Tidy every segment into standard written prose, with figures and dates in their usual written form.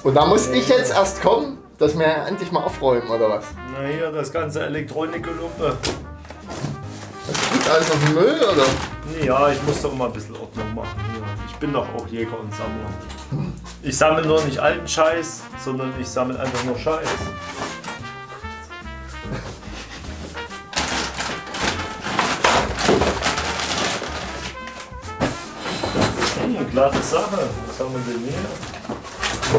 Und da muss ich jetzt erst kommen, dass wir endlich mal aufräumen, oder was? Na hier, das ganze Elektronikgelumpe. Das liegt alles auf dem Müll, oder? Ja, ich muss doch mal ein bisschen Ordnung machen. Ja, ich bin doch auch Jäger und Sammler. Ich sammle nur nicht alten Scheiß, sondern ich sammle einfach nur Scheiß. Eine glatte Sache. Was haben wir denn hier?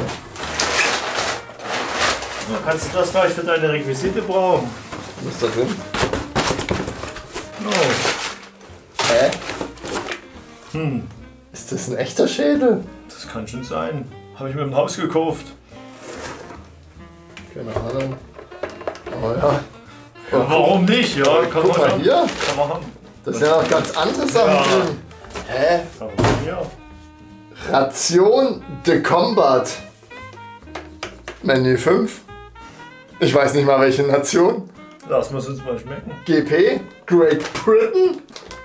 Ja, kannst du das gleich für deine Requisite brauchen? Was ist da drin? Oh. Hä? Ist das ein echter Schädel? Das kann schon sein. Habe ich mir im Haus gekauft. Keine Ahnung. Oh ja. Ja, warum nicht? Ja, kann Guck mal man hier. Kann man haben. Das sind ja noch ganz andere Sachen Ja. drin. Hä? Ja. Ration de Combat. Menü 5. Ich weiß nicht mal welche Nation. Lass uns mal schmecken. GP. Great Britain.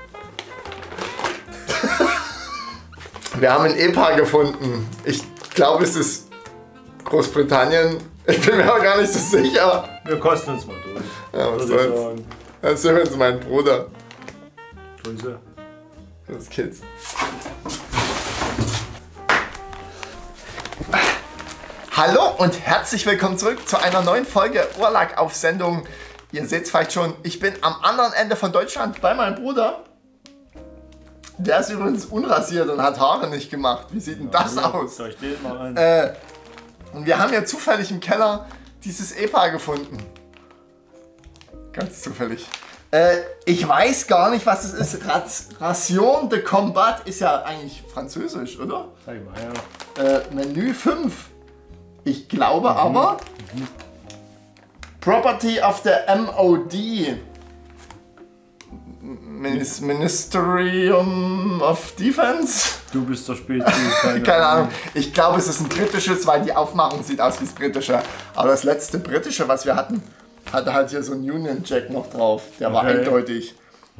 Wir haben ein EPA gefunden. Ich glaube, es ist Großbritannien. Ich bin mir aber gar nicht so sicher. Wir kosten uns mal durch. Ja, was Würde ich soll's. sagen. Das ist übrigens mein Bruder. Grüße. Das Kids. Hallo und herzlich willkommen zurück zu einer neuen Folge Urlaub auf Sendung. Ihr seht es vielleicht schon, ich bin am anderen Ende von Deutschland bei meinem Bruder. Der ist übrigens unrasiert und hat Haare nicht gemacht. Wie sieht denn das aus? Soll ich den mal ein? Und wir haben ja zufällig im Keller dieses EPA gefunden. Ganz zufällig. Ich weiß gar nicht, was es ist. Ration de Combat ist ja eigentlich französisch, oder? Sag mal, ja. Menü 5. Ich glaube aber. Property of the MOD. Ministerium of Defense? Du bist der Spezi. Keine Ahnung. Ich glaube, es ist ein britisches, weil die Aufmachung sieht aus wie das britische. Aber das letzte britische, was wir hatten, hatte halt hier so einen Union Jack noch drauf. Der war eindeutig.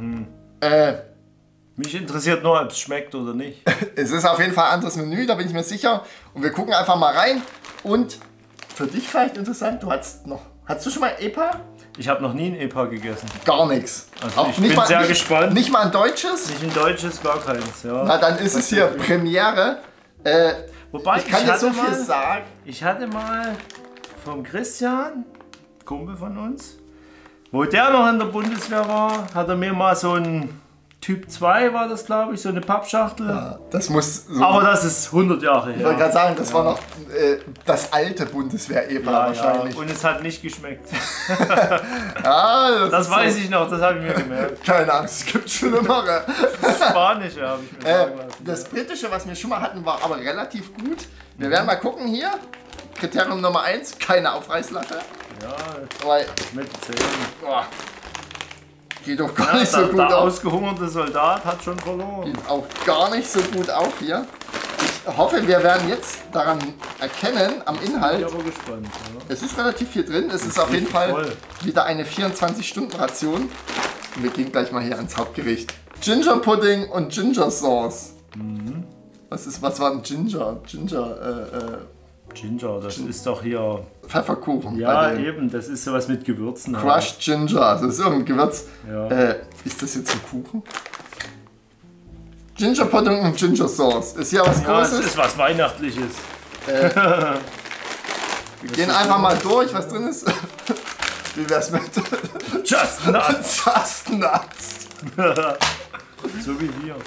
Mich interessiert nur, ob es schmeckt oder nicht. Es ist auf jeden Fall ein anderes Menü, da bin ich mir sicher. Und wir gucken einfach mal rein. Und für dich vielleicht interessant, hast du schon mal EPA? Ich habe noch nie ein EPA gegessen. Gar nichts. Also ich bin sehr gespannt. Nicht mal ein deutsches? Nicht ein deutsches, gar keins. Ja. Na, dann ist es hier Premiere. Wobei, ich kann dir so viel sagen. Ich hatte mal vom Christian, Kumpel von uns, wo der noch in der Bundeswehr war, hat er mir mal so ein Typ 2 war das, glaube ich, so eine Pappschachtel. Ja, das muss so. Aber das ist 100 Jahre her. Ich wollte gerade sagen, das war noch das alte Bundeswehr-EPA wahrscheinlich. Ja, und es hat nicht geschmeckt. Das weiß so. ich noch, das habe ich mir gemerkt. Keine Angst, es gibt schlimmere. Das Spanische habe ich mir sagen lassen. Das britische, was wir schon mal hatten, war aber relativ gut. Wir werden mal gucken hier. Kriterium Nummer 1, keine Aufreißlache. Ja, Weil, mit Zähnen. boah, geht doch gar nicht so gut der auf. ausgehungerte Soldat hat schon verloren. Geht auch gar nicht so gut auf hier. Ich hoffe, wir werden jetzt daran erkennen, am Inhalt. Ich bin aber gespannt. Ja. Es ist relativ viel drin. Es ist auf jeden Fall voll. wieder eine 24-Stunden-Ration. Und wir gehen gleich mal hier ans Hauptgericht. Ginger Pudding und Ginger Sauce. Was war ein Ginger? Ginger, das ist doch hier. Pfefferkuchen. Ja, bei denen. eben, das ist sowas mit Gewürzen. Crushed Ginger, das ist irgendein Gewürz. Ja. Ist das jetzt ein Kuchen? Ginger Pudding und Ginger Sauce. Ist hier was Ja, es Großes? ist was Weihnachtliches. Wir gehen einfach mal durch, was drin ist. Wie wär's mit Just Nuts! Just Nuts? So wie wir.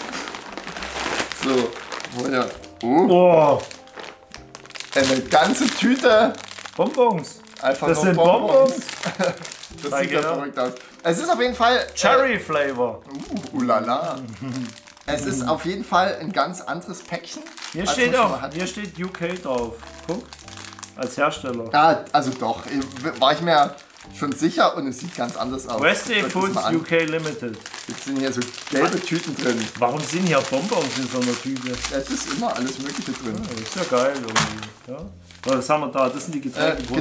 So, oh ja. Oh, Eine ganze Tüte. Bonbons. Einfach Das nur sind Bonbons. Das Zeig sieht ja her. verrückt aus. Es ist auf jeden Fall Cherry Flavor. Ulala. Es ist auf jeden Fall ein ganz anderes Päckchen. Hier als steht man schon auch, mal hatte. hier steht UK drauf. Guck. Als Hersteller. Ja, also doch, war ich mir schon sicher und es sieht ganz anders aus. Westday Guck das Foods mal an. UK Limited. Jetzt sind hier so gelbe Tüten drin. Warum sind hier Bonbons in so einer Tüte? Es ist immer alles Mögliche drin. Das ist ja geil irgendwie. Ja. Was haben wir da? Das sind die Getränke.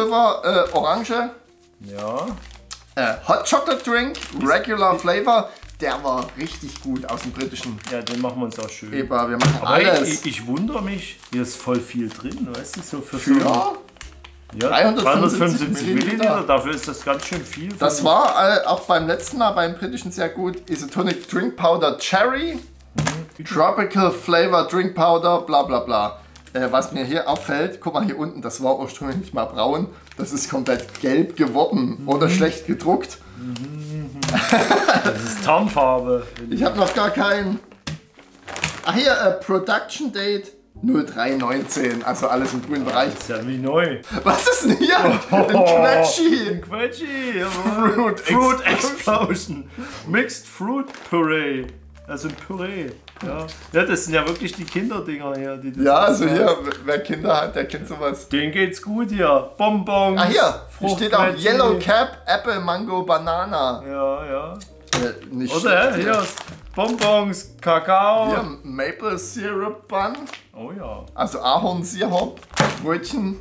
Getränkepulver, Orange, Ja. Hot Chocolate Drink, Regular Flavor. der war richtig gut aus dem britischen Ja, den machen wir uns auch schön. EPA. Wir machen Aber alles. ich wundere mich, hier ist voll viel drin, weißt du, so für Für so, ja, 375 Milliliter, dafür ist das ganz schön viel. Das war auch beim letzten Mal beim britischen sehr gut. Isotonic Drink Powder Cherry, Tropical Flavor Drink Powder, bla bla bla. Was mir hier auffällt, guck mal hier unten, das war ursprünglich mal braun. Das ist komplett gelb geworden oder schlecht gedruckt. Das ist Tarnfarbe. Ich habe noch gar keinen. Ach hier, Production Date 0319, also alles im grünen Bereich. Das ist ja nicht neu. Was ist denn hier? Ein Quetschi. Ein Quetschi. Fruit Explosion. Mixed Fruit Puree. Also ein Püree. Ja. Ja, das sind ja wirklich die Kinderdinger hier. Die das Ja, also hier, wer Kinder hat, der kennt sowas. denen geht's gut hier. Bonbons. Ah hier steht auch Fruchtquetschi. Yellow Cap, Apple, Mango, Banana. Ja, ja. Nicht Oder? schlecht, Hier, Bonbons, Kakao. Hier Maple Syrup Bun, Oh ja. also Ahornsirup, Brötchen.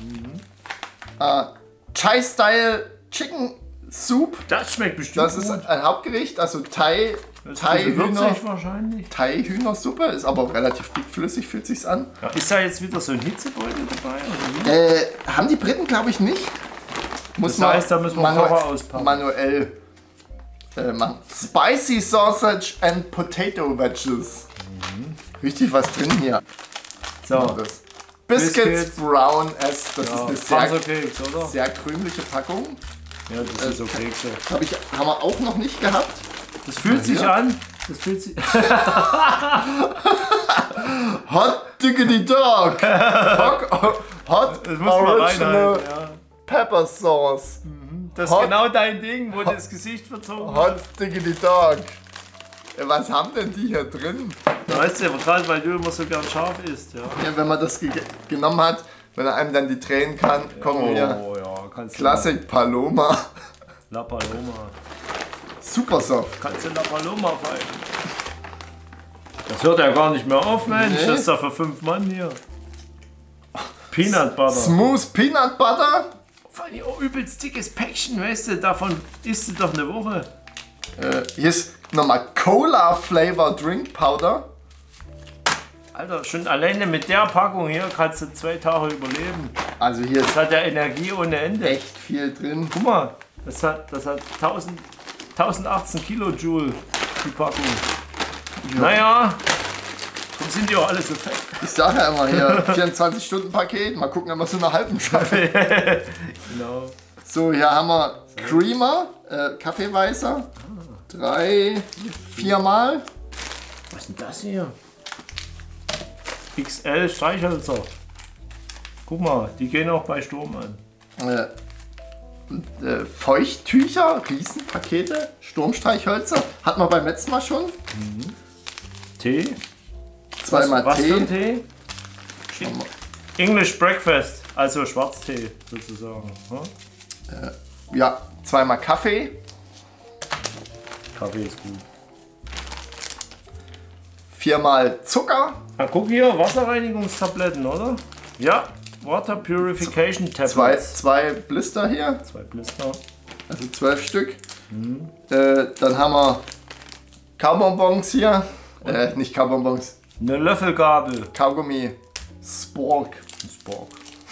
Chai Style Chicken Soup. Das schmeckt bestimmt Das ist gut. ein Hauptgericht, also Thai Das ist ein bisschen Hühner. würzig wahrscheinlich. Thai Hühnersuppe, ist aber relativ dickflüssig, fühlt sich's an. Ja, ist da jetzt wieder so ein Hitzebeutel dabei? Oder wie? Haben die Briten, glaube ich, nicht. Muss Das heißt, da müssen wir Kocher auspacken. manuell machen. Spicy Sausage and Potato Wedges. Richtig was drin hier. So, Das. Biscuits Biscuits. Brown S. Das ja, ist eine sehr, Panzerkeks, oder? sehr krümliche Packung. Ja, das ist so Kekse. Haben wir auch noch nicht gehabt. Das fühlt sich Ja. an. Das fühlt sich. Hot Diggity Dog. Hot Das muss man Original reinhalten. Ja. Pepper Sauce. Das Hot- ist genau dein Ding, wo das Gesicht verzogen Hot hast. Diggity Dog. Was haben denn die hier drin? Weißt du, aber gerade weil du immer so gern scharf isst, ja. Ja, wenn man das genommen hat, wenn er einem dann die Tränen kann, kommen hier. Oh ja, kannst du. Classic Paloma. La Paloma. Super soft. Kannst du La Paloma pfeifen? Das hört ja gar nicht mehr auf, Mensch. Nee. Das ist doch für 5 Mann hier. Peanut Butter. Smooth Peanut Butter. Vor allem auch übelst dickes Päckchen, weißt du, davon isst du doch eine Woche. Hier ist nochmal Cola Flavor Drink Powder. Alter, schon alleine mit der Packung hier kannst du 2 Tage überleben. Also hier Das ist hat ja Energie ohne Ende. echt viel drin. Guck mal, das hat 1018 Kilojoule, die Packung. Naja, darum sind die auch alle so fett. Ich sage ja immer hier 24-Stunden-Paket. Mal gucken, ob wir so eine halben schaffen. Genau. So, hier haben wir Creamer, Kaffeeweißer. 3, 4 Mal. Was ist denn das hier? XL Streichhölzer. Guck mal, die gehen auch bei Sturm an. Feuchttücher, Riesenpakete, Sturmstreichhölzer. Hatten wir beim letzten Mal schon. Tee? Zweimal Was Tee. für ein Tee? English Breakfast, also Schwarztee sozusagen. Hm? Ja, zweimal Kaffee. Kaffee ist gut. 4 Mal Zucker. Ah, guck hier, Wasserreinigungstabletten, oder? Ja, Water Purification Tablets. Zwei Blister hier, 2 Blister. also 12 Stück. Dann haben wir Kaubonbons hier. Nicht Kaubonbons, Eine Löffelgabel. Kaugummi. Spork. Ein Spork.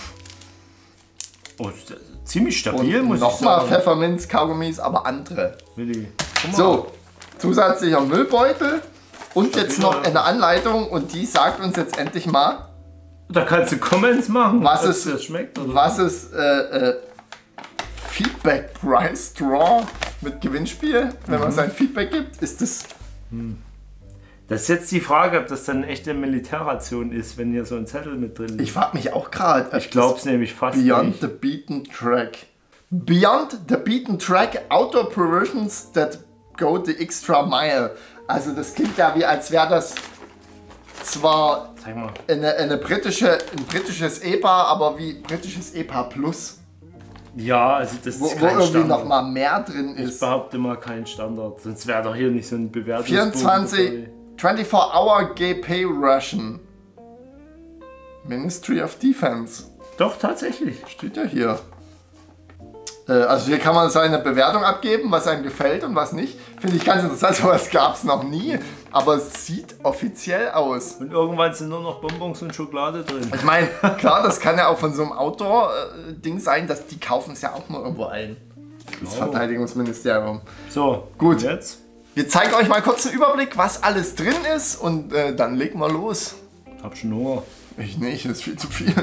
Oh, das ist ziemlich stabil, Und muss ich nochmal sagen. Pfefferminz, Kaugummis, aber andere. Willi. Guck mal. So, zusätzlicher Müllbeutel. Und jetzt Stabiler. noch eine Anleitung und die sagt uns jetzt endlich mal, Da kannst du Comments machen, Was ob ist- das schmeckt. Oder? was ist Feedback Price Draw mit Gewinnspiel, wenn man sein Feedback gibt. Ist das Das ist jetzt die Frage, ob das dann eine echte Militärration ist, wenn hier so ein Zettel mit drin Ich ist. frage mich auch gerade. Ich glaube es nämlich fast Beyond nicht. the Beaten Track. Beyond the Beaten Track, Outdoor Provisions that go the extra mile. Also das klingt ja wie, als wäre das zwar Zeig mal. ein britisches EPA, aber wie britisches EPA Plus. Ja, also das Wo ist kein irgendwie Standard. noch mal mehr drin Ich ist. behaupte mal kein Standard. Sonst wäre doch hier nicht so ein Bewertungsbogen 24 24-Hour GP Russian. Ministry of Defense. Doch, tatsächlich. Steht ja hier. Also hier kann man seine Bewertung abgeben, was einem gefällt und was nicht. Finde ich ganz interessant, sowas gab es noch nie. Aber es sieht offiziell aus. Und irgendwann sind nur noch Bonbons und Schokolade drin. Ich meine, klar, das kann ja auch von so einem Outdoor-Ding sein, dass die kaufen es ja auch mal irgendwo ein. Das Verteidigungsministerium. So, gut. Jetzt? Wir zeigen euch mal kurz einen Überblick, was alles drin ist und dann legen wir los. Hab schon Hunger. Ich nicht, das ist viel zu viel.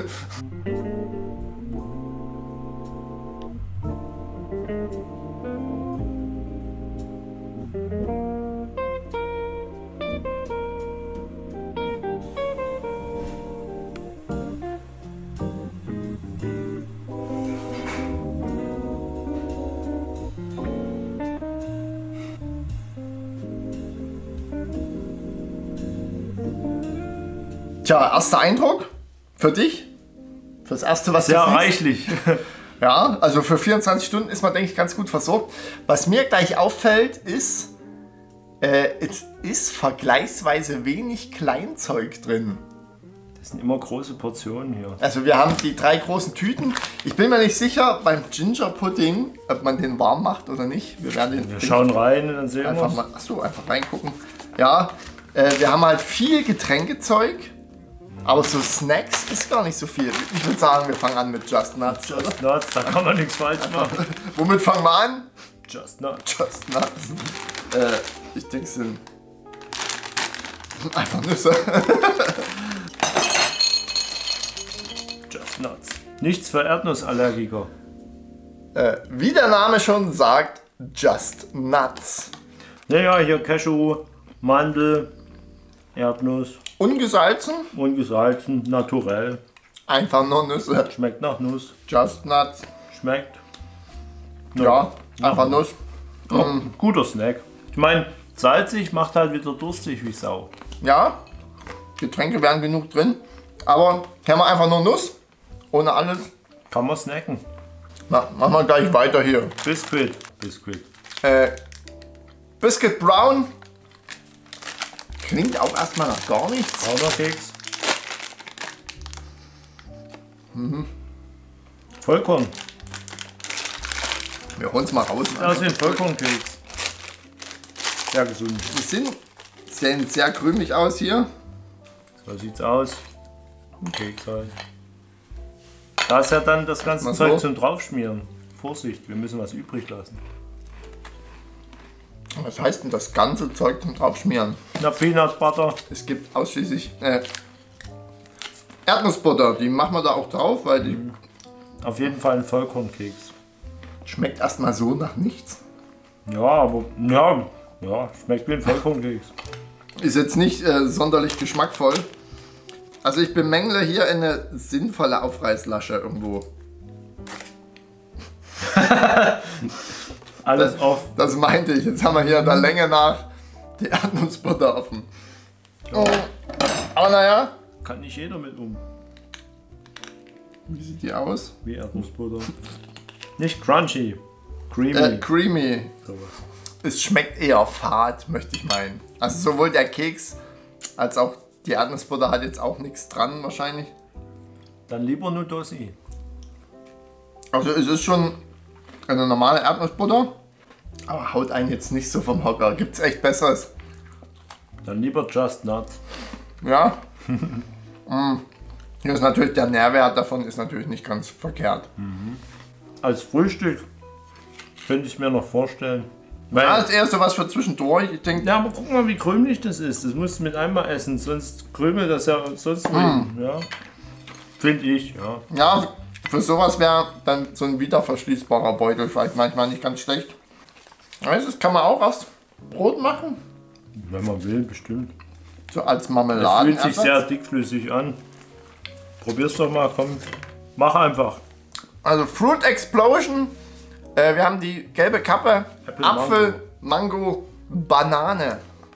Tja, erster Eindruck für dich? Fürs erste, was sehr du siehst? reichlich. Ja, also für 24 Stunden ist man, denke ich, ganz gut versorgt. Was mir gleich auffällt, ist, es ist vergleichsweise wenig Kleinzeug drin. Das sind immer große Portionen hier. Also wir haben die 3 großen Tüten. Ich bin mir nicht sicher beim Ginger Pudding, ob man den warm macht oder nicht. Wir werden Wir schauen rein und dann sehen einfach wir. mal. Achso, einfach reingucken. Ja, wir haben halt viel Getränkezeug. Aber so Snacks ist gar nicht so viel. Ich würde sagen, wir fangen an mit Just Nuts. Just Nuts, da kann man nichts falsch machen. Womit fangen wir an? Just Nuts. Just Nuts. Ich denke, es sind einfach Nüsse. Just Nuts. Nichts für Erdnussallergiker. Wie der Name schon sagt, Just Nuts. Naja, hier Cashew, Mandel, Erdnuss. Ungesalzen, Ungesalzen, naturell. einfach nur Nüsse. Schmeckt nach Nuss. Just Nuts. Schmeckt. Ja, einfach Nuss. Ja, guter Snack. Ich meine, salzig macht halt wieder durstig wie Sau. Ja, Getränke wären genug drin. Aber hier haben wir einfach nur Nuss. Ohne alles. Kann man snacken. Na, machen wir gleich weiter hier. Biscuit. Biscuit. Biscuit Brown. Klingt auch erstmal nach gar nichts. Keks. Vollkorn. Wir holen es mal raus. Das sind Vollkornkeks. Sehr gesund. Die sehen sehr krümelig aus hier. So sieht's aus. Ein Keks halt. Da ist ja dann das ganze Mal Zeug so. zum Draufschmieren. Vorsicht, wir müssen was übrig lassen. Was heißt denn das ganze Zeug zum Draufschmieren? Na, Peanut Butter. Es gibt ausschließlich Erdnussbutter. Die machen wir da auch drauf, weil die Auf jeden Fall ein Vollkornkeks. schmeckt erstmal so nach nichts. Ja, aber ja, schmeckt wie ein Vollkornkeks. Ist jetzt nicht sonderlich geschmackvoll. Also ich bemängle hier eine sinnvolle Aufreißlasche irgendwo. Alles auf. Das meinte ich. Jetzt haben wir hier der Länge nach die Erdnussbutter offen. Oh. Aber naja, Kann nicht jeder mit um. wie sieht die aus? Wie Erdnussbutter. Nicht crunchy. Creamy. Creamy. Sowas. Es schmeckt eher fad, möchte ich meinen. Also sowohl der Keks als auch die Erdnussbutter hat jetzt auch nichts dran wahrscheinlich. Dann lieber Nudossi. Also es ist schon eine normale Erdnussbutter, aber haut einen jetzt nicht so vom Hocker. Gibt's echt Besseres. Dann lieber Just Nuts. Ja. Hier ist natürlich der Nährwert davon ist natürlich nicht ganz verkehrt. Als Frühstück könnte ich mir noch vorstellen. Weil, Das erste was für zwischendurch. Ich denke, ja, aber guck mal, wie krümelig das ist. Das musst du mit einmal essen, sonst krümelt das ja sonst wie. Ja. Finde ich, ja. ja, für sowas wäre dann so ein wiederverschließbarer Beutel vielleicht manchmal nicht ganz schlecht. Weißt du, das kann man auch aus Brot machen. Wenn man will, bestimmt. So als Es Marmeladen. fühlt sich sehr dickflüssig an. Probier's doch mal, komm. Mach einfach. Also Fruit Explosion. Wir haben die gelbe Kappe. Apple, Apfel, Mango, Banane.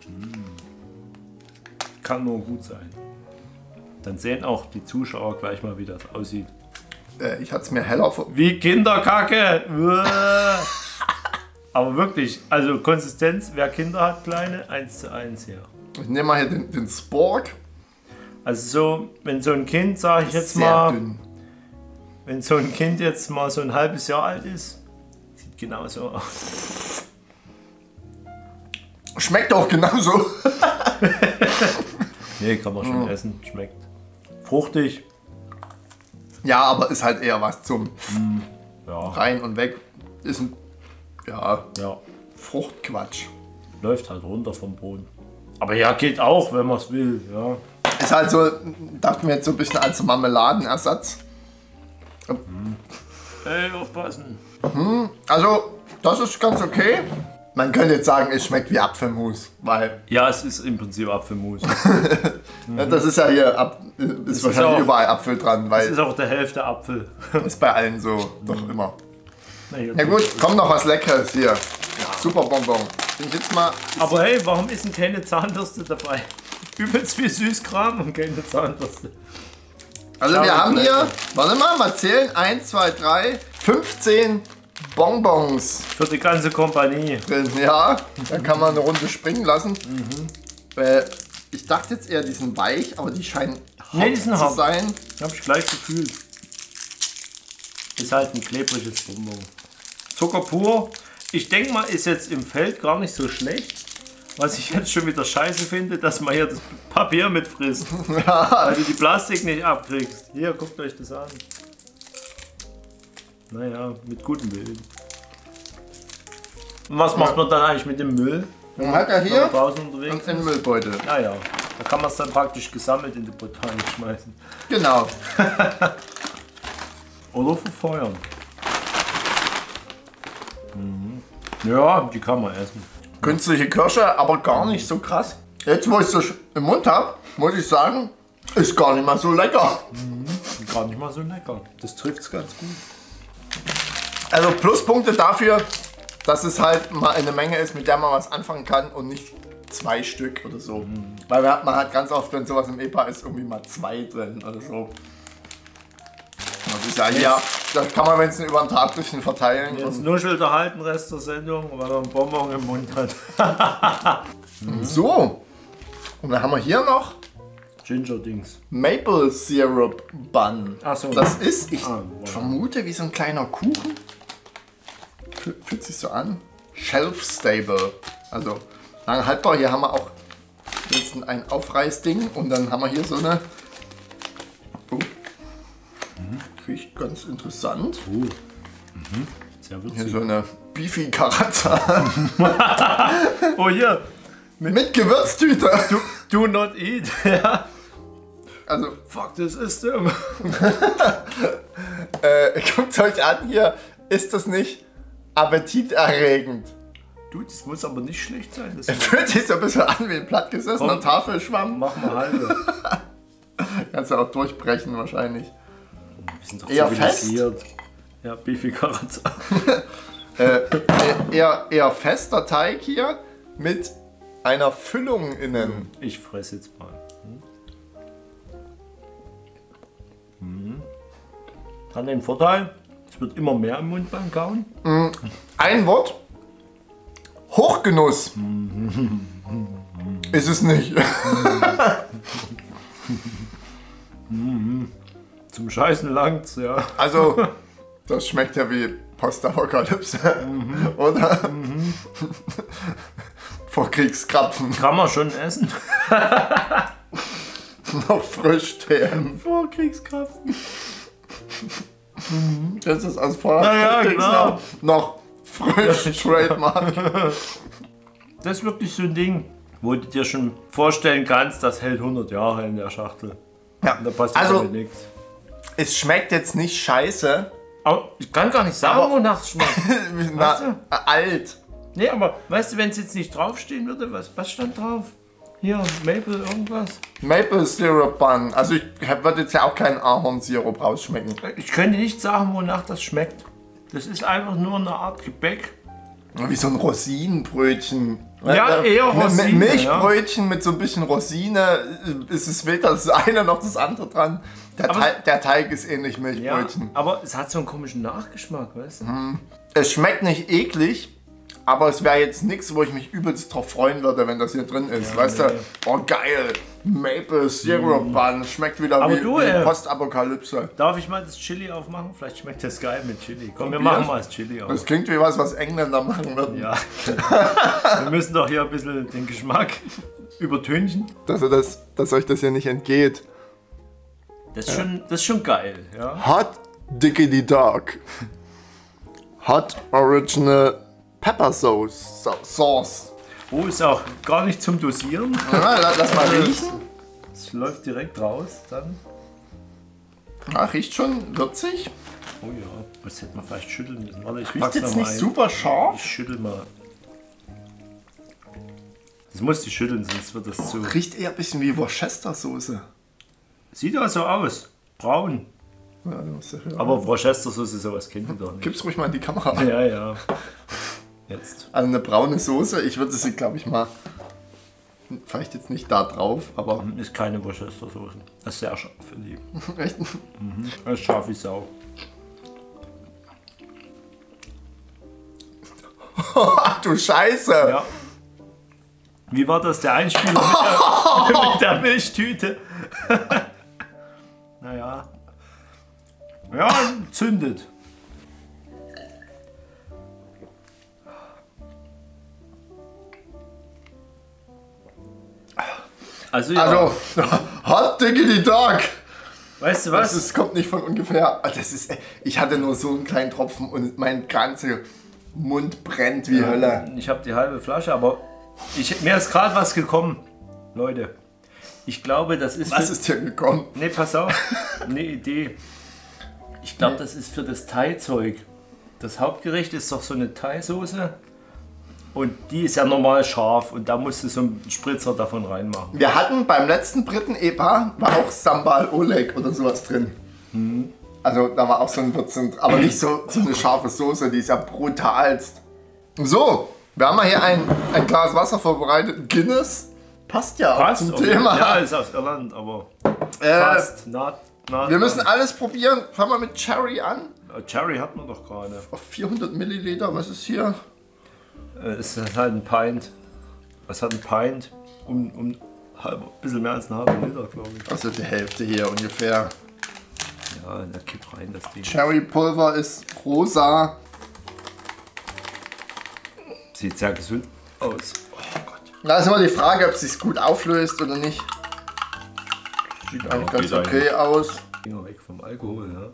Kann nur gut sein. Dann sehen auch die Zuschauer gleich mal, wie das aussieht. Ich hatte es mir heller vor. Wie Kinderkacke! Uah. Aber wirklich, also Konsistenz, wer Kinder hat, kleine, 1:1 hier. Ich nehme mal hier den Spork. Also so, wenn so ein Kind, sage ich jetzt Sehr mal, dünn. wenn so ein Kind jetzt mal so ein halbes Jahr alt ist, sieht genauso aus. Schmeckt auch genauso. Nee, kann man schon essen. Schmeckt fruchtig. Ja, aber ist halt eher was zum Ja, rein und weg. Ist ein ja. Fruchtquatsch. Läuft halt runter vom Boden. Aber ja, geht auch, wenn man es will. Ja. Ist halt so, dachte mir jetzt so ein bisschen als Marmeladenersatz. Ey, aufpassen. Also, das ist ganz okay. Man könnte jetzt sagen, es schmeckt wie Apfelmus, weil Ja, es ist im Prinzip Apfelmus. das ist ja hier, ist wahrscheinlich auch- überall Apfel dran, Es weil ist auch der Hälfte Apfel. ist bei allen so, doch immer. Na, hier Na gut, kommt noch was Leckeres hier. Super Bonbon. Bin ich jetzt mal. Aber hey, warum ist denn keine Zahnbürste dabei? Übelst viel Süßkram und keine Zahnbürste. Also Schau, wir haben hier, lecker. warte mal zählen, 1, 2, 3, 15 Bonbons Für die ganze Kompanie. drin. Ja, da kann man eine Runde springen lassen. Ich dachte jetzt eher, die sind weich, aber die scheinen Nee, die sind zu hart. sein. Hab ich gleich gefühlt. Ist halt ein klebriges Bonbon. Zucker pur. Ich denke mal, ist jetzt im Feld gar nicht so schlecht. Was ich jetzt schon wieder scheiße finde, dass man hier das Papier mitfrisst. Weil du die Plastik nicht abkriegst. Hier, guckt euch das an. Naja, mit gutem Willen. Und was macht man dann eigentlich mit dem Müll? Dann hat er Wenn hier man draußen unterwegs und den Müllbeutel. Naja, da kann man es dann praktisch gesammelt in die Botanik schmeißen. Genau. Oder verfeuern. Ja, die kann man essen. Künstliche Kirsche, aber gar nicht so krass. Jetzt, wo ich es so im Mund habe, muss ich sagen, ist gar nicht mal so lecker. Gar nicht mal so lecker. Das trifft es ganz gut. Also Pluspunkte dafür, dass es halt mal eine Menge ist, mit der man was anfangen kann und nicht 2 Stück oder so. Weil man hat ganz oft, wenn sowas im EPA ist, irgendwie mal 2 drin oder so. Das ist ja hier, das kann man, wenn es über den Tag ein bisschen verteilen. Jetzt Und nuschelt er halt den Rest der Sendung, weil er einen Bonbon im Mund hat. so. Und dann haben wir hier noch Ginger-Dings. Maple Syrup Bun. Ach so. Das ist, ich wow. vermute, wie so ein kleiner Kuchen. Fühlt sich so an. Shelf Stable. Also lange haltbar. Hier haben wir auch jetzt ein Aufreißding und dann haben wir hier so eine. Oh. Riecht ganz interessant. Sehr Hier witzig. so eine Beefy Charakter. Oh, hier. Mit Gewürztüte. Do not eat. Ja. Also, Fuck, das ist der. guckt euch an hier. Ist das nicht appetiterregend? Du, das muss aber nicht schlecht sein. Das Fühlt sich so ein bisschen an wie ein plattgesessener Tafelschwamm. machen wir halbe. Kannst du auch durchbrechen wahrscheinlich. Wir sind doch Eher zivilisiert. Ja, Beefy Charakter. Eher fester Teig hier mit einer Füllung innen. Ich fresse jetzt mal. Hat den Vorteil, es wird immer mehr im Mund beim Kauen. Ein Wort. Hochgenuss. Ist es nicht. Zum Scheißen langt's, ja. Also, das schmeckt ja wie Postapokalypse. Oder? Vorkriegskrapfen. Kann man schon essen. Noch frisch TM. Vorkriegskrapfen. Das ist aus vorher. Ja, genau. Noch frisch Trademark. Das ist wirklich so ein Ding, wo du dir schon vorstellen kannst, das hält 100 Jahre in der Schachtel. Ja. Da passiert Also, damit nichts. es schmeckt jetzt nicht scheiße. Aber ich kann gar nicht sagen, Aber- wonach es schmeckt. Na, alt. Nee, aber weißt du, wenn es jetzt nicht draufstehen würde, was stand drauf? Hier, Maple irgendwas. Maple Syrup Bun. Also ich würde jetzt ja auch keinen Ahornsirup rausschmecken. Ich könnte nicht sagen, wonach das schmeckt. Das ist einfach nur eine Art Gebäck. Wie so ein Rosinenbrötchen. Ja, eher Rosine, Milchbrötchen mit so ein bisschen Rosine. Ist es weder das eine noch das andere dran. Der Teig ist ähnlich Ja, Milchbrötchen. aber es hat so einen komischen Nachgeschmack, weißt du? Es schmeckt nicht eklig, Aber es wäre jetzt nichts, wo ich mich übelst drauf freuen würde, wenn das hier drin ist. Ja, weißt nee. du? Oh geil, Maple Syrup Bun, schmeckt wieder Aber wie, du, wie Postapokalypse. Darf ich mal das Chili aufmachen? Vielleicht schmeckt das geil mit Chili. Komm, wir Probier's. machen mal das Chili auf. Das klingt wie was Engländer machen würden. Ja. Wir müssen doch hier ein bisschen den Geschmack übertünchen. Dass euch das hier nicht entgeht. Das ist schon geil. Ja. Hot Diggity Dog. Hot Original Pepper Sauce. Oh, ist auch gar nicht zum Dosieren. Ja, lass mal riechen. Es läuft direkt raus dann. Ach, riecht schon würzig. Oh ja, das hätte man vielleicht schütteln müssen. Warte, ich Riecht pack's jetzt noch nicht mal ein. super scharf. Ich schüttel mal. Das musst du schütteln, sonst wird das zu... Riecht eher ein bisschen wie Worcester-Soße. Sieht ja so aus. Braun. Ja, du musst ja hören. Aber Worcester-Soße, sowas kennt ihr doch nicht. Gib's ruhig mal in die Kamera. Ja, ja. Jetzt. Also eine braune Soße. Ich würde sie, glaube ich, mal... Vielleicht jetzt nicht da drauf, aber... Ist keine Worcester-Soße. Das ist sehr scharf, finde ich. Echt? Das ist scharf wie Sau. Ach du Scheiße! Ja. Wie war das, der Einspieler mit der Milchtüte? Naja. Ja, zündet. Also, ja. Also, Hot Diggity Dog! Weißt du was? Das kommt nicht von ungefähr. Ich hatte nur so einen kleinen Tropfen und mein ganzer Mund brennt wie Hölle. Ich habe die halbe Flasche, aber mir ist gerade was gekommen. Leute, ich glaube, das ist... Was ist hier gekommen? Nee, pass auf. Eine Idee. Ich glaube, das ist für das Thai-Zeug. Das Hauptgericht ist doch so eine Thai-Soße. Und die ist ja normal scharf. Und da musst du so einen Spritzer davon reinmachen. Wir hatten beim letzten Briten-Epa war auch Sambal Oleg oder sowas drin. Also da war auch so ein Würz, aber nicht so eine scharfe Soße, die ist ja brutalst. So, wir haben mal hier ein Glas Wasser vorbereitet. Guinness passt ja auch zum okay. Thema. Ja, ist aus Irland, aber fast. Wir müssen alles probieren. Fangen wir mit Cherry an. Cherry hat man doch gerade. Auf 400 Milliliter, was ist hier? Es ist halt ein Pint. Was hat ein Pint? Um ein bisschen mehr als einen halben Liter, glaube ich. Also die Hälfte hier ungefähr. Ja, da kippt rein das Ding. Cherry Pulver ist rosa. Sieht sehr gesund aus. Da ist immer die Frage, ob es sich gut auflöst oder nicht. Sieht eigentlich ganz geht okay aus. Finger weg vom Alkohol, ja.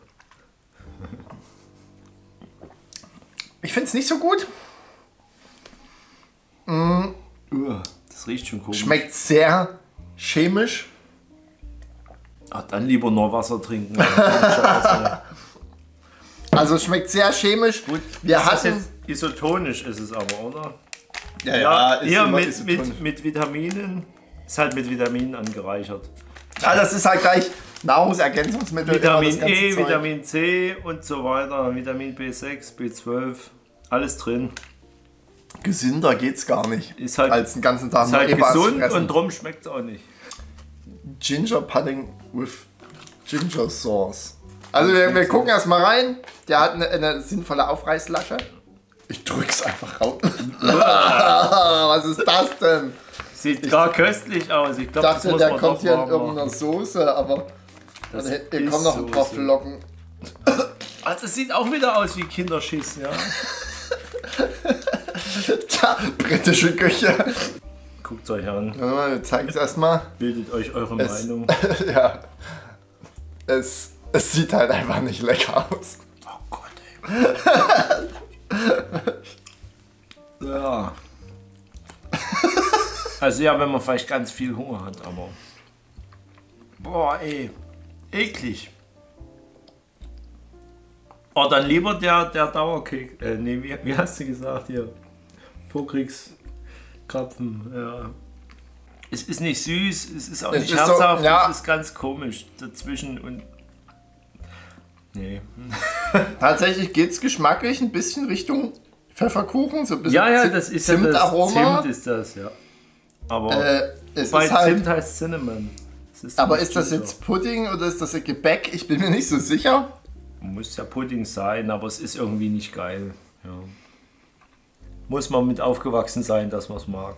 Ich finde es nicht so gut. Das riecht schon komisch. Schmeckt sehr chemisch. Ach, dann lieber nur Wasser trinken. Scheiße. Also es schmeckt sehr chemisch. Gut, Wir ist das hatten... jetzt isotonisch ist es aber, oder? ist eher immer mit isotonisch. Vitaminen. Ist halt mit Vitaminen angereichert. Ja, das ist halt gleich Nahrungsergänzungsmittel. immer Vitamin das ganze E, Zeug. Vitamin C und so weiter. Vitamin B6, B12. Alles drin. Gesünder geht's gar nicht. Ist halt, als den ganzen Tag ist halt Ebas gesund fressen. und drum schmeckt es auch nicht. Ginger Pudding with Ginger Sauce. Also wir gucken erst mal rein. Der hat eine sinnvolle Aufreißlasche. Ich drück's einfach raus. Was ist das denn? Sieht gar köstlich aus. Ich Ich glaube, das dachte, muss der man kommt doch hier in warm irgendeiner machen. Soße, aber Das hier ist kommen noch ein paar Soße. Flocken. Also das sieht auch wieder aus wie Kinderschiss, ja. Tja, britische Küche. Guckt euch an. Wir zeigen es erstmal. Bildet euch eure Meinung. Ja. Es sieht halt einfach nicht lecker aus. Oh Gott, ey. Ja. Also ja, wenn man vielleicht ganz viel Hunger hat, aber... Boah, ey. Eklig. Oh, dann lieber der Dauerkick. Nee, wie hast du gesagt hier? Vorkriegskrapfen, ja. Es ist nicht süß, es ist auch Es nicht ist so, herzhaft, ja. es ist ganz komisch dazwischen und... Nee. Tatsächlich geht es geschmacklich ein bisschen Richtung Pfefferkuchen. So ein bisschen Ja, das ist ja das Zimtaroma. Zimt ist das, ja. Aber Es bei ist halt, Zimt heißt Cinnamon. aber nicht ist das Ginger. jetzt Pudding oder ist das ein Gebäck? Ich bin mir nicht so sicher. Muss ja Pudding sein, aber es ist irgendwie nicht geil. Ja. muss man mit aufgewachsen sein, dass man es mag.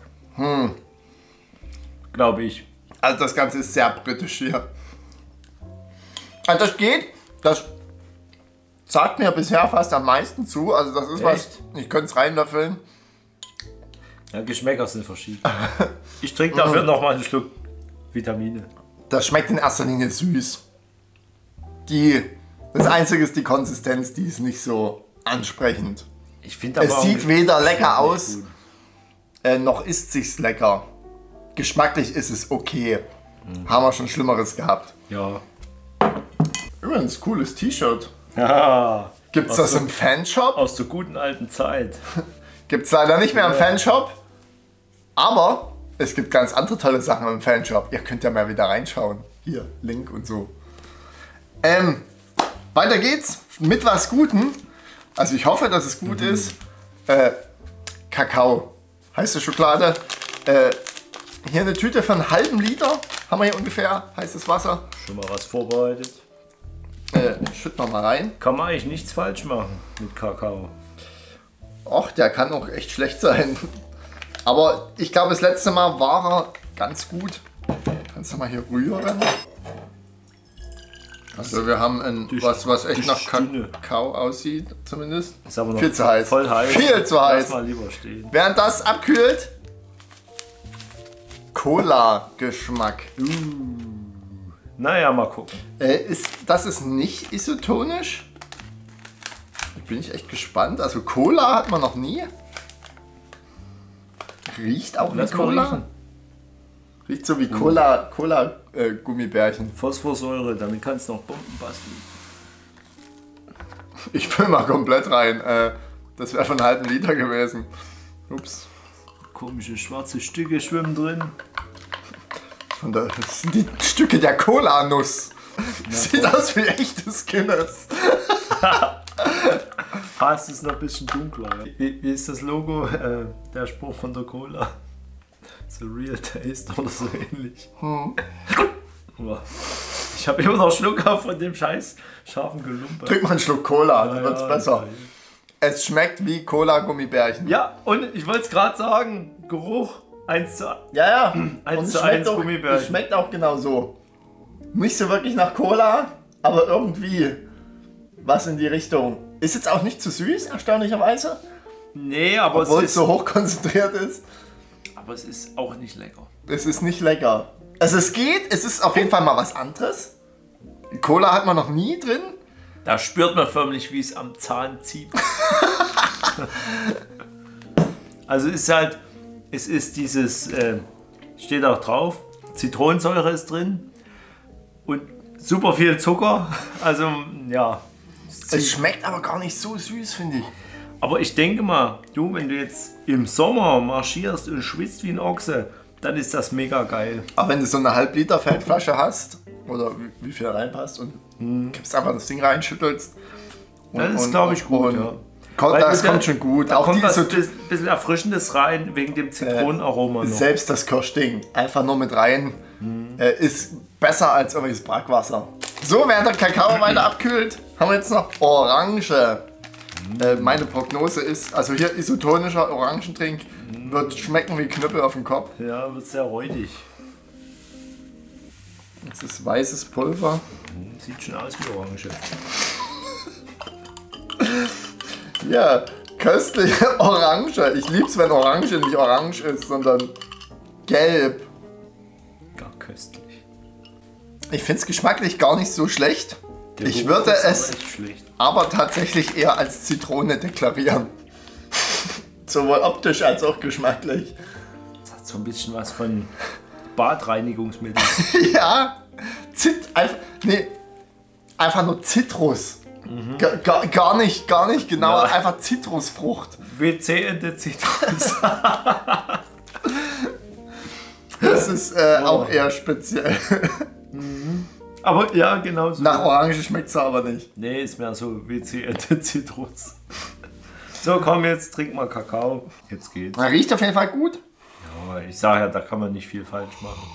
Glaube ich. Also das Ganze ist sehr britisch hier. Also das geht, das sagt mir bisher fast am meisten zu. Also das ist was, ich könnte es reinlöffeln. Ja, Geschmäcker sind verschieden. Ich trinke dafür nochmal einen Schluck Vitamine. Das schmeckt in erster Linie süß. Das Einzige ist die Konsistenz, die ist nicht so ansprechend. Ich finde Es sieht weder lecker aus, noch isst sich's lecker. Geschmacklich ist es okay. Haben wir schon Schlimmeres gehabt. Ja. Übrigens, cooles T-Shirt. Ja. Gibt's das im Fanshop? Aus der guten alten Zeit. Gibt's leider nicht mehr im Fanshop. Aber es gibt ganz andere tolle Sachen im Fanshop. Ihr könnt ja mal wieder reinschauen. Hier, Link und so. Weiter geht's mit was Gutem. Also ich hoffe, dass es gut ist. Kakao. Heiße Schokolade. Hier eine Tüte von einem halben Liter. Haben wir hier ungefähr heißes Wasser. Schon mal was vorbereitet. Schütten wir mal rein. Kann man eigentlich nichts falsch machen mit Kakao. Och, der kann auch echt schlecht sein. Aber ich glaube, das letzte Mal war er ganz gut. Kannst du mal hier rühren? Also wir haben was echt nach Kakao aussieht, zumindest. Ist aber noch viel zu heiß. Voll heiß. Viel zu heiß. Lass mal lieber stehen. Während das abkühlt, Cola-Geschmack. Naja, mal gucken. Das ist nicht isotonisch. Bin ich echt gespannt. Also Cola hat man noch nie. Riecht auch wie Cola. Riecht so wie Cola-Gummibärchen. Phosphorsäure, damit kannst du noch Bomben basteln. Ich fülle mal komplett rein. Das wäre von einem halben Liter gewesen. Ups. Komische schwarze Stücke schwimmen drin. Das sind die Stücke der Cola-Nuss. Sieht aus wie echtes Guinness. Fast ist noch ein bisschen dunkler. Wie ist das Logo? Der Spruch von der Cola. So real taste oder so ähnlich. Ich habe immer noch Schluck auf von dem scheiß scharfen Gelumpe. Trink mal einen Schluck Cola, dann Ja, wird's ja, besser. ja. Es schmeckt wie Cola-Gummibärchen. Ja, und ich wollte es gerade sagen, Geruch 1 zu 1. Ja. 1 zu 1 Es Gummibärchen. schmeckt auch genau so. Nicht so wirklich nach Cola, aber irgendwie was in die Richtung. Ist jetzt auch nicht zu süß, erstaunlicherweise. Nee, aber Obwohl es es so hoch konzentriert ist. Aber es ist auch nicht lecker. Es ist nicht lecker. Also es geht, es ist auf jeden Fall mal was anderes. Cola hat man noch nie drin. Da spürt man förmlich, wie es am Zahn zieht. Also es ist dieses, steht auch drauf, Zitronensäure ist drin und super viel Zucker. Also ja. Es schmeckt aber gar nicht so süß, finde ich. Aber ich denke mal, du, wenn du jetzt im Sommer marschierst und schwitzt wie ein Ochse, dann ist das mega geil. Aber wenn du so eine halb-Liter Feldflasche hast, oder wie viel reinpasst und gibst einfach das Ding rein, schüttelst. Das ist, glaube ich, gut. Ja. Das kommt schon gut. Da auch kommt die was bisschen Erfrischendes rein, wegen dem Zitronenaroma noch. Selbst das Kirschding, einfach nur mit rein, ist besser als irgendwelches Brackwasser. So, während der Kakao weiter abkühlt, haben wir jetzt noch Orange. Meine Prognose ist, also hier isotonischer Orangentrink wird schmecken wie Knüppel auf dem Kopf. Ja, wird sehr räudig. Das ist weißes Pulver. Sieht schon aus wie Orange. Ja, köstliche Orange. Ich lieb's, wenn Orange nicht orange ist, sondern gelb. Gar köstlich. Ich find's geschmacklich gar nicht so schlecht. Der Ich Geruch würde ist es aber echt schlecht. aber tatsächlich eher als Zitrone deklarieren. Sowohl optisch als auch geschmacklich. Das hat so ein bisschen was von Badreinigungsmittel. Ja, einfach nur Zitrus. Gar nicht genau, Ja. einfach Zitrusfrucht. WC in der Zitrus. Das ist auch eher speziell. Aber ja, genau so. Nach Orange schmeckt es aber nicht. Nee, ist mehr so WC in der Zitrus. So, komm, jetzt trink mal Kakao. Jetzt geht's. Er riecht auf jeden Fall gut. Ja, ich sage ja, da kann man nicht viel falsch machen.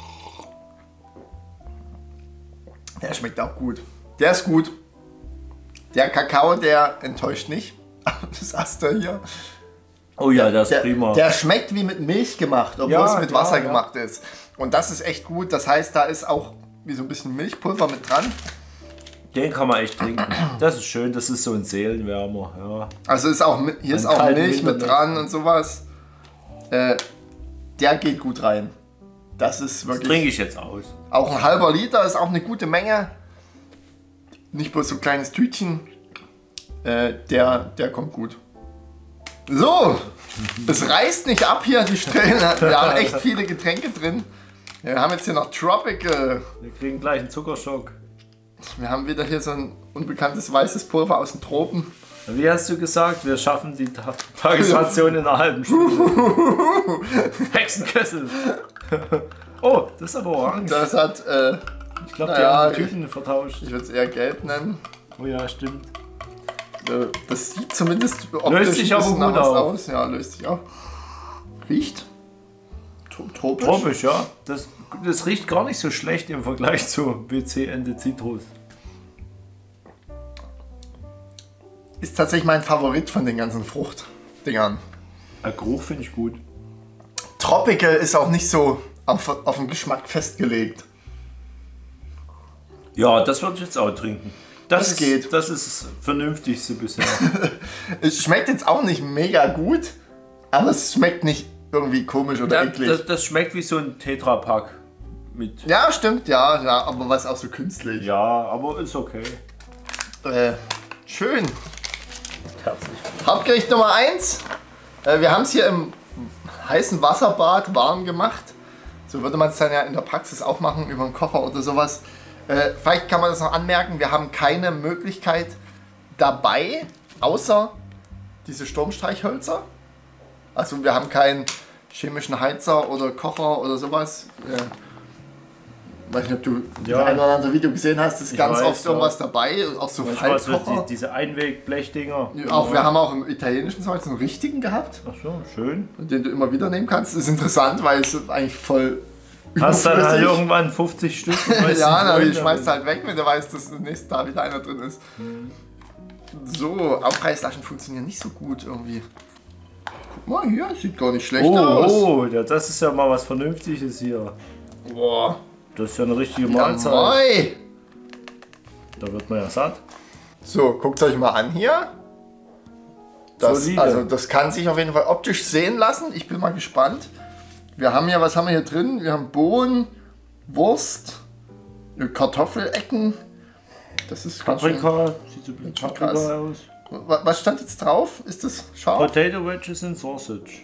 Der schmeckt auch gut. Der ist gut. Der Kakao, der enttäuscht nicht. Das Aster hier. Oh ja, das ist prima. Der schmeckt wie mit Milch gemacht, obwohl Ja, es mit klar, Wasser ja. gemacht ist. Und das ist echt gut. Das heißt, da ist auch wie so ein bisschen Milchpulver mit dran. Den kann man echt trinken. Das ist schön, das ist so ein Seelenwärmer. Ja. Also ist auch, hier ist auch kalten Milch mit Winter, dran und sowas. Der geht gut rein. Das ist Das wirklich... trinke ich jetzt aus. Auch ein halber Liter ist auch eine gute Menge. Nicht bloß so ein kleines Tütchen. Der kommt gut. So, es reißt nicht ab hier, die Stellen. Wir haben echt viele Getränke drin. Wir haben jetzt hier noch Tropical. Wir kriegen gleich einen Zuckerschock. Wir haben wieder hier so ein unbekanntes weißes Pulver aus den Tropen. Wie hast du gesagt, wir schaffen die Tagesration in einer halben Stunde. Hexenkessel. Oh, das ist aber orange. Das hat, Ich glaube, die naja, haben die Tüten vertauscht. ich würde es eher gelb nennen. Oh ja, stimmt. Das sieht zumindest Löst sich aber bisschen gut anders auf. aus. Ja, löst sich auch. Riecht tropisch. Tropisch, ja. Das riecht gar nicht so schlecht im Vergleich zu WC Ende Zitrus. Ist tatsächlich mein Favorit von den ganzen Fruchtdingern. Der Geruch finde ich gut. Tropical ist auch nicht so auf den Geschmack festgelegt. Ja, das würde ich jetzt auch trinken. Das geht. Das ist das Vernünftigste bisher. Es schmeckt jetzt auch nicht mega gut, aber es schmeckt nicht irgendwie komisch oder eklig. Das schmeckt wie so ein Tetrapack mit. Ja, stimmt, ja, aber was auch so künstlich. Ja, aber ist okay. Schön. Herzlich. Hauptgericht Nummer 1. Wir haben es hier im heißen Wasserbad warm gemacht. So würde man es dann ja in der Praxis auch machen, über einen Kocher oder sowas. Vielleicht kann man das noch anmerken, wir haben keine Möglichkeit dabei, außer diese Sturmstreichhölzer. Also wir haben keinen chemischen Heizer oder Kocher oder sowas. Weiß nicht, ob du Ja. ein oder andere Video gesehen hast, ist Ich ganz weiß, oft ja. irgendwas dabei, auch so Manchmal so Faltkocher. diese Einwegblechddinger. Auch, wir haben auch im italienischen Zeug so einen richtigen gehabt, Ach so, schön. den du immer wieder nehmen kannst. Das ist interessant, weil es eigentlich voll Hast dann halt überflüssig. irgendwann 50 Stück. und weißt Ja, nicht, na, wohin ich schmeiß damit. halt weg, wenn du weißt, dass am nächsten Tag wieder einer drin ist. So, Aufreißlaschen funktionieren nicht so gut irgendwie. Guck mal hier, sieht gar nicht schlecht aus. Oh, ja, das ist ja mal was Vernünftiges hier. Boah, Das ist ja eine richtige ja, Mahlzeit. moi. Da wird man ja satt. So, guckt euch mal an hier. Das, Solide. also, das kann sich auf jeden Fall optisch sehen lassen. Ich bin mal gespannt. Wir haben ja, was haben wir hier drin? Wir haben Bohnen, Wurst, Kartoffelecken. Das ist ganz schön- Paprika, sieht so ein bisschen schon krass. Paprika aus. Was stand jetzt drauf? Ist das scharf? Potato Wedges and Sausage.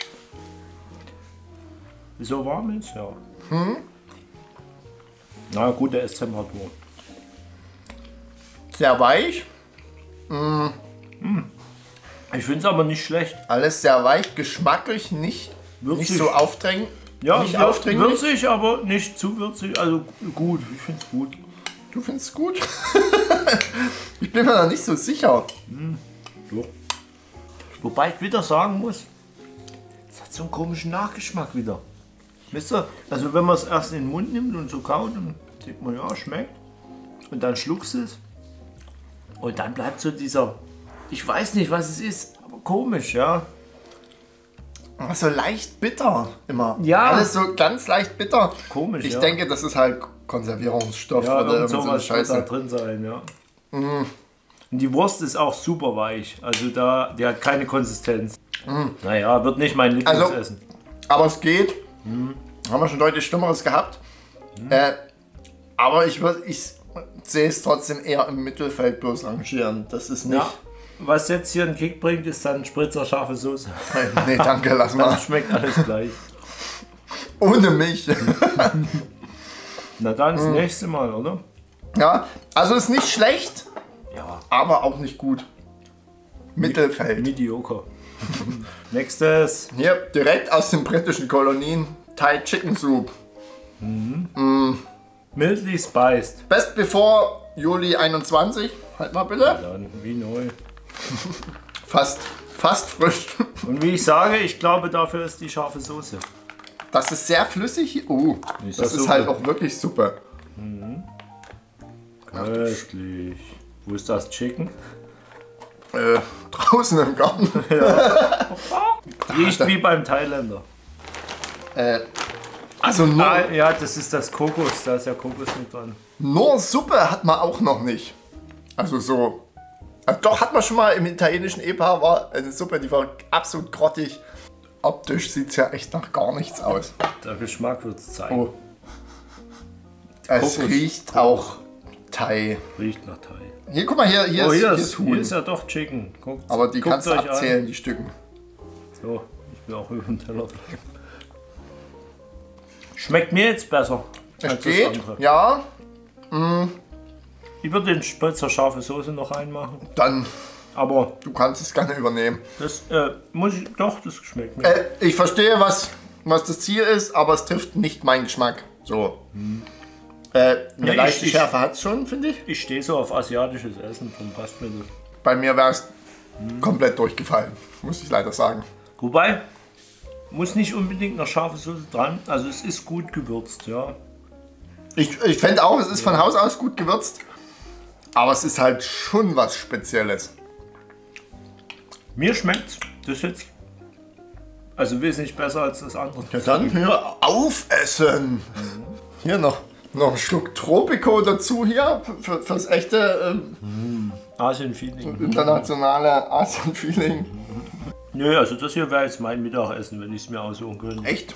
So warm ist, ja. Na, gute Esstemperatur. Sehr weich. Ich finde es aber nicht schlecht. Alles sehr weich, geschmacklich nicht Würzig. so aufdrängend. Ja, nicht aufdringlich. würzig, aber nicht zu würzig. Also gut, ich finde es gut. Du findest es gut? Ich bin mir da nicht so sicher. Ja. Wobei ich wieder sagen muss, es hat so einen komischen Nachgeschmack wieder. Wisst ihr, also wenn man es erst in den Mund nimmt und so kaut, dann sieht man, ja, schmeckt. Und dann schluckst du es. Und dann bleibt so dieser, ich weiß nicht, was es ist, aber komisch, ja. So leicht bitter immer. Ja. Alles so ganz leicht bitter. Komisch, Ich ja. denke, das ist halt Konservierungsstoff Ja, oder irgend irgend so eine sowas wird da Scheiße. drin sein, ja. Und die Wurst ist auch super weich. Also die hat keine Konsistenz. Naja, wird nicht mein Lieblingsessen. Aber es geht. Haben wir schon deutlich Schlimmeres gehabt. Aber ich sehe es trotzdem eher im Mittelfeld bloß rangieren. Das ist nicht. Ja. Was jetzt hier einen Kick bringt, ist dann Spritzer scharfe Soße. Nee, danke, lass Dann mal. schmeckt alles gleich. Ohne mich. Na dann das nächste Mal, oder? Ja, also ist nicht schlecht, Ja. aber auch nicht gut. Mittelfeld. Mediocre. Nächstes. Hier direkt aus den britischen Kolonien. Thai Chicken Soup. Mildly spiced. Best before Juli 21. Halt mal bitte. Dann wie neu. Fast frisch. Und wie ich sage, ich glaube, dafür ist die scharfe Soße. Das ist sehr flüssig. Ist Das das ist super? halt auch wirklich super. Köstlich. Wo ist das Chicken? Draußen im Garten. Riecht wie beim Thailänder. Also nur, Ja, das ist das Kokos, da ist ja Kokos mit dran. nur Suppe hat man auch noch nicht. Also so. Doch, hat man schon mal im italienischen Ehepaar, war eine Suppe, die war absolut grottig. Optisch sieht es ja echt nach gar nichts aus. Der Geschmack wird es zeigen. Oh. Es Kokos. riecht auch Thai. Riecht nach Thai. Hier, guck mal, hier Hier ist Huhn. ist ja doch Chicken. Aber die kannst du euch abzählen, die Stücken. An. So, ich will auch über den Teller bleiben. Schmeckt mir jetzt besser Es als geht, das andere. ja. Ich würde den Spritzer scharfe Soße noch reinmachen. Dann, Aber du kannst es gerne übernehmen. das muss ich. Doch, das schmeckt mir. Ich verstehe, was das Ziel ist, aber es trifft nicht meinen Geschmack. So. Eine Ja, leichte ich- Schärfe hat es schon, finde ich. Ich stehe so auf asiatisches Essen, darum passt mir das. Bei mir wäre es komplett durchgefallen, muss ich leider sagen. Wobei, muss nicht unbedingt noch scharfe Soße dran. Also es ist gut gewürzt, ja. Ich fände auch, es ist von Haus aus gut gewürzt, aber es ist halt schon was Spezielles. Mir schmeckt's. Das jetzt. Also wesentlich besser als das andere. Ja, dann hier aufessen. Hier noch einen Schluck Tropico dazu hier fürs echte Asien-Feeling. internationale Asien-Feeling. Nö, also das hier wäre jetzt mein Mittagessen, wenn ich es mir aussuchen könnte. Echt?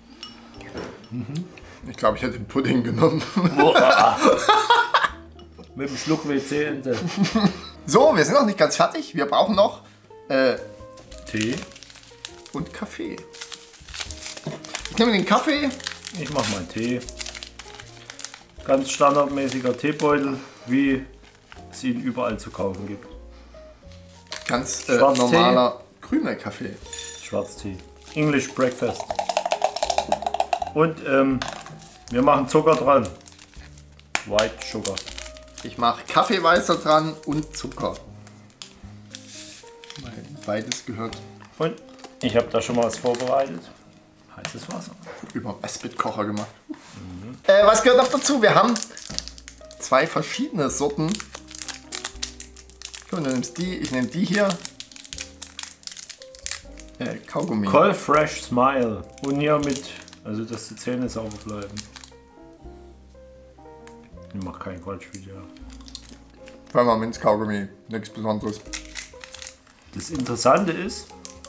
Ich glaube, ich hätte den Pudding genommen. Boah. Mit dem Schluck WC-Ente. So, wir sind noch nicht ganz fertig. Wir brauchen noch Tee. und Kaffee. Ich nehme den Kaffee. Ich mache meinen Tee. Ganz standardmäßiger Teebeutel, wie es ihn überall zu kaufen gibt. Ganz Schwarztee. normaler grüner Kaffee. Schwarztee. English Breakfast. Und wir machen Zucker dran. White Sugar. Ich mache Kaffeeweißer dran und Zucker. Weil beides gehört Und ich habe da schon mal was vorbereitet. Heißes Wasser. über Esbit-Kocher gemacht. Was gehört noch dazu? Wir haben 2 verschiedene Sorten. Du nimmst die, ich nehme die hier. Kaugummi. Col Fresh Smile. Und hier mit, also dass die Zähne sauber bleiben. Ich mache kein Quatschvideo. Zweimal Minzkaugummi, nichts Besonderes. Das Interessante ist,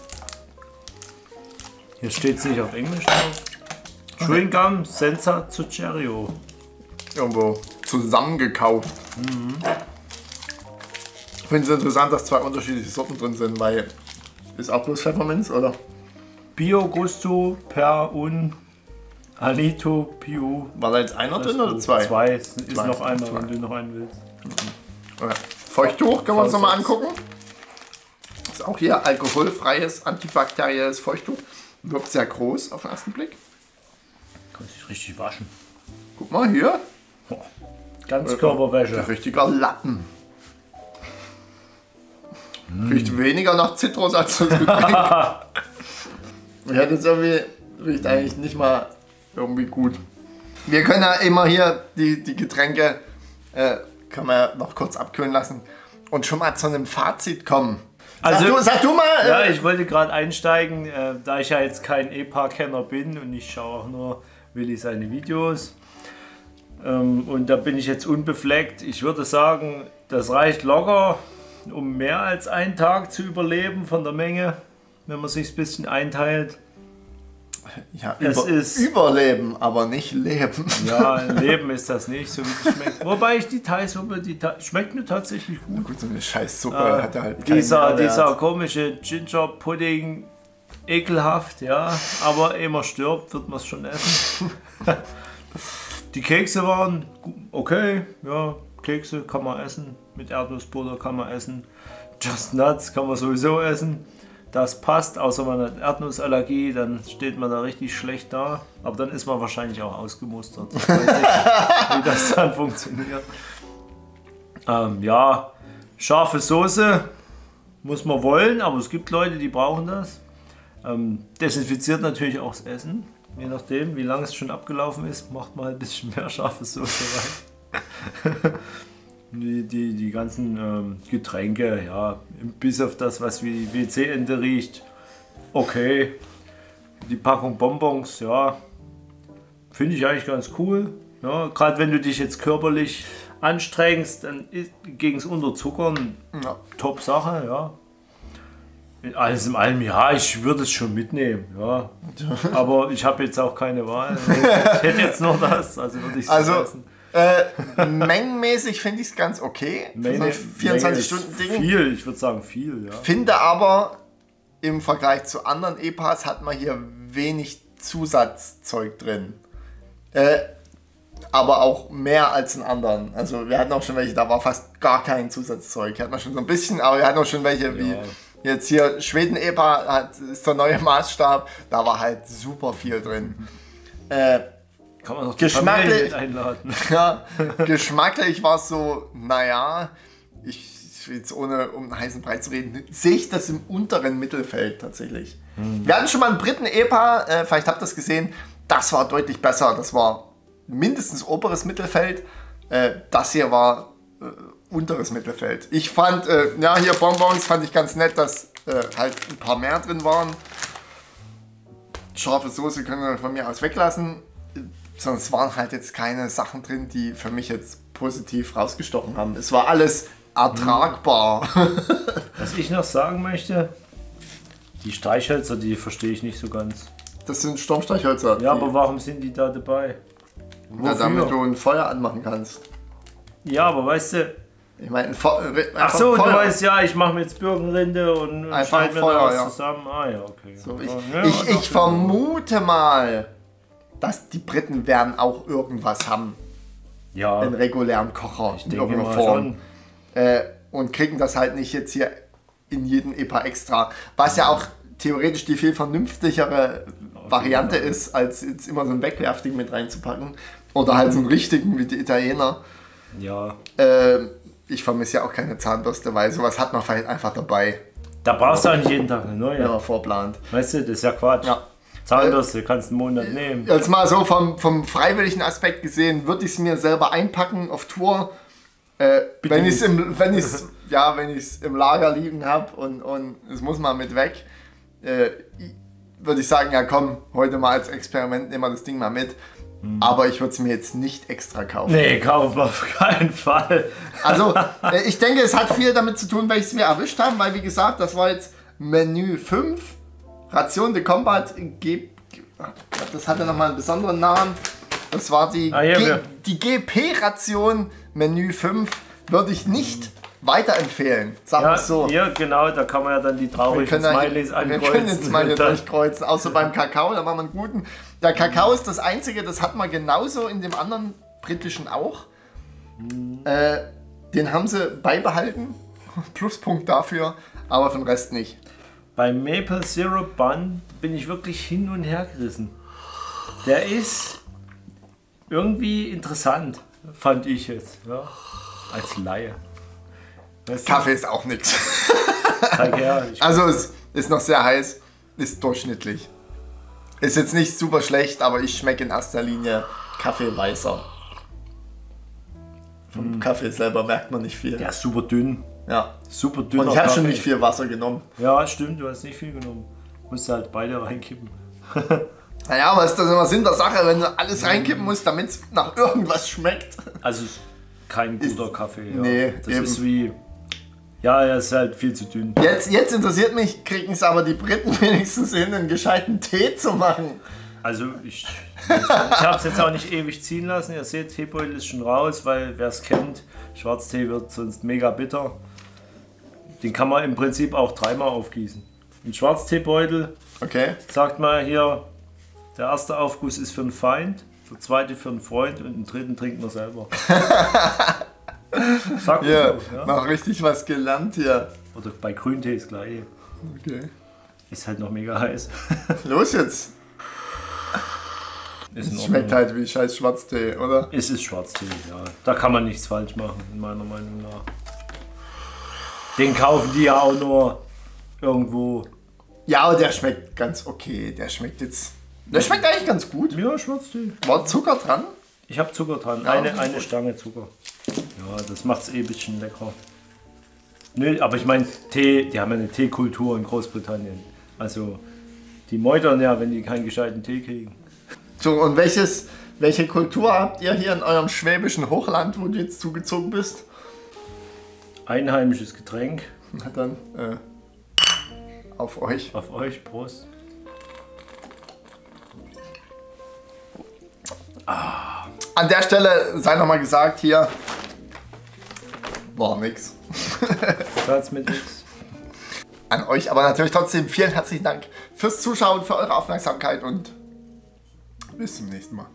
hier steht es nicht auf Englisch drauf. Chewing Gum Senza Zuccherio. Irgendwo zusammengekauft. Ich finde es interessant, dass 2 unterschiedliche Sorten drin sind, weil ist auch bloß Pfefferminz, oder? Bio Gusto per un Alito Piu. War da jetzt einer drin oder 2? Zwei. Es ist Zwei. noch einer, Zwei. wenn du noch einen willst. Ja. Feuchttuch können wir uns nochmal angucken. Ist auch hier alkoholfreies, antibakterielles Feuchttuch. Wirkt sehr groß auf den ersten Blick. Kann sich richtig waschen. Guck mal hier. Ganzkörperwäsche. Richtiger Lappen. Riecht weniger nach Zitrus als das Getränk. Ja, das irgendwie riecht eigentlich nicht mal irgendwie gut. Wir können ja immer hier die Getränke können wir noch kurz abkühlen lassen und schon mal zu einem Fazit kommen. Also- Sag du mal. Ja, ich wollte gerade einsteigen, da ich ja jetzt kein EPA-Kenner bin und ich schaue auch nur Willi seine Videos. Und da bin ich jetzt unbefleckt. Ich würde sagen, das reicht locker, um mehr als einen Tag zu überleben von der Menge, wenn man sich ein bisschen einteilt. Ja, Es ist- Überleben, aber nicht Leben. Ja, Leben ist das nicht, so wie es schmeckt. Wobei ich die Thai-Suppe, schmeckt mir tatsächlich gut. Gut, so eine Scheißsuppe hat halt keinen Dieser Mehrwert. komische Ginger-Pudding, ekelhaft, ja, aber ehe man stirbt, wird man es schon essen. Die Kekse waren okay, ja, Kekse kann man essen, mit Erdnussbutter kann man essen, Just Nuts kann man sowieso essen. Das passt, außer man hat Erdnussallergie, dann steht man da richtig schlecht da. Aber dann ist man wahrscheinlich auch ausgemustert. Ich weiß nicht, wie das dann funktioniert. Ja, scharfe Soße muss man wollen, aber es gibt Leute, die brauchen das. Desinfiziert natürlich auch das Essen. Je nachdem, wie lange es schon abgelaufen ist, macht man halt ein bisschen mehr scharfe Soße rein. Die ganzen Getränke, ja, bis auf das, was wie WC-Ente riecht, okay. Die Packung Bonbons, ja, finde ich eigentlich ganz cool. Ja, gerade wenn du dich jetzt körperlich anstrengst, dann gegen das Unterzuckern, Ja. top Sache, ja. Alles in allem, ja, ich würde es schon mitnehmen, ja. Aber ich habe jetzt auch keine Wahl. Ich hätte jetzt nur das, also würde ich es essen. Mengenmäßig finde ich es ganz okay. Für so ein 24-Stunden-Ding. Viel, ich würde sagen viel, ja. Finde aber, im Vergleich zu anderen EPAs hat man hier wenig Zusatzzeug drin. Aber auch mehr als in anderen. Also wir hatten auch schon welche, da war fast gar kein Zusatzzeug. Hatten wir schon so ein bisschen, aber wir hatten auch schon welche wie jetzt hier Schweden-EPA ist der neue Maßstab. Da war halt super viel drin. Kann man doch die Familie mit einladen. Ja, geschmacklich war es so, naja, ich will jetzt ohne um einen heißen Brei zu reden, sehe ich das im unteren Mittelfeld tatsächlich. Wir hatten schon mal einen Briten-EPA, vielleicht habt ihr das gesehen, das war deutlich besser. Das war mindestens oberes Mittelfeld. Das hier war unteres Mittelfeld. Ich fand, ja, hier Bonbons fand ich ganz nett, dass halt ein paar mehr drin waren. Scharfe Soße können wir von mir aus weglassen. Sonst waren halt jetzt keine Sachen drin, die für mich jetzt positiv rausgestochen haben. Es war alles ertragbar. Was ich noch sagen möchte, die Streichhölzer, die verstehe ich nicht so ganz. Das sind Sturmstreichhölzer. Ja, aber warum sind die da dabei? Ja, damit du ein Feuer anmachen kannst. Ja, aber weißt du... Ich meine, ach so, du weißt ja, ich mache mir jetzt Birkenrinde und schneide mir da was zusammen. Ah ja, okay. So, ich vermute mal, dass die Briten werden auch irgendwas haben. Ja. Einen regulären Kocher Ich in denke irgendeiner mal Form. Und kriegen das halt nicht jetzt hier in jeden EPA extra. Was ja auch theoretisch die viel vernünftigere Variante ist, als jetzt immer so ein Wegwerfding mit reinzupacken. Oder halt so einen richtigen wie die Italiener. Ja. Ich vermisse ja auch keine Zahnbürste, weil sowas hat man vielleicht einfach dabei. Da brauchst du auch nicht jeden Tag eine neue. Ja, vorplant. Weißt du, das ist ja Quatsch. Ja. Zahnbürste kannst du einen Monat nehmen. Jetzt mal so vom freiwilligen Aspekt gesehen, würde ich es mir selber einpacken auf Tour. Wenn ich es im Lager liegen habe und es muss mal mit weg, würde ich sagen, ja komm, heute mal als Experiment nehmen wir das Ding mal mit. Aber ich würde es mir jetzt nicht extra kaufen. Nee, kaufen wir auf keinen Fall. Also, ich denke, es hat viel damit zu tun, welches wir erwischt haben, weil wie gesagt, das war jetzt Menü 5, Ration de Combat, das hatte nochmal einen besonderen Namen. Das war die GP-Ration Menü 5, würde ich nicht weiterempfehlen, sagen wir es so. Ja, genau, da kann man ja dann die traurigen Smileys ankreuzen. Wir können jetzt mal hier durchkreuzen, außer beim Kakao, da machen wir einen guten. Der Kakao ist das einzige, das hat man genauso in dem anderen britischen auch. Den haben sie beibehalten, Pluspunkt dafür, aber für den Rest nicht. Beim Maple Syrup Bun bin ich wirklich hin und her gerissen. Der ist irgendwie interessant, fand ich jetzt, ja, als Laie. Weißt du? Kaffee ist auch nichts. Ja, also es ist noch sehr heiß, ist durchschnittlich. Ist jetzt nicht super schlecht, aber ich schmecke in erster Linie Kaffee weißer. Vom Kaffee selber merkt man nicht viel. Der ist super dünn. Ja. Super dünn. Und ich habe schon nicht viel Wasser genommen. Ja, stimmt, du hast nicht viel genommen. Musst halt beide reinkippen. Naja, aber ist das immer Sinn der Sache, wenn du alles reinkippen musst, damit es nach irgendwas schmeckt? Also kein guter Kaffee. Ja. Nee, das eben. ist wie... Ja, er ist halt viel zu dünn. Jetzt interessiert mich, kriegen es aber die Briten wenigstens hin, einen gescheiten Tee zu machen. Also ich habe es jetzt auch nicht ewig ziehen lassen. Ihr seht, Teebeutel ist schon raus, weil wer es kennt, Schwarztee wird sonst mega bitter. Den kann man im Prinzip auch dreimal aufgießen. Ein Schwarzteebeutel, okay, sagt man hier, der erste Aufguss ist für einen Feind, der zweite für einen Freund und den dritten trinkt man selber. Sagt ja, auch, ja, noch richtig was gelernt hier. Oder bei Grüntee ist gleich. Okay. Ist halt noch mega heiß. Los jetzt. Es schmeckt halt wie scheiß Schwarztee, oder? Es ist Schwarztee, ja. Da kann man nichts falsch machen, in meiner Meinung nach. Den kaufen die ja auch nur irgendwo. Ja, aber der schmeckt ganz okay. Der schmeckt eigentlich ganz gut. Ja, Schwarztee. War Zucker dran? Ich habe Zucker dran. Ja, eine Stange Zucker. Ja. Ja, das macht es eh ein bisschen lecker. Nö, aber ich meine, Tee, die haben ja eine Teekultur in Großbritannien. Also, die meutern ja, wenn die keinen gescheiten Tee kriegen. So, und welche Kultur habt ihr hier in eurem schwäbischen Hochland, wo du jetzt zugezogen bist? Einheimisches Getränk. Na dann, auf euch. Auf euch, Prost. An der Stelle sei nochmal gesagt, hier war nix. Satz mit X. An euch aber natürlich trotzdem vielen herzlichen Dank fürs Zuschauen, für eure Aufmerksamkeit und bis zum nächsten Mal.